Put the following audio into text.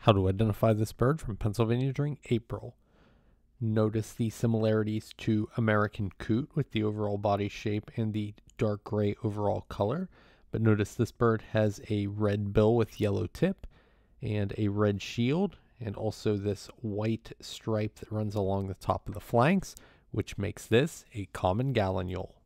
How to identify this bird from Pennsylvania during April. Notice the similarities to American coot with the overall body shape and the dark gray overall color. But notice this bird has a red bill with yellow tip and a red shield, and also this white stripe that runs along the top of the flanks, which makes this a common gallinule.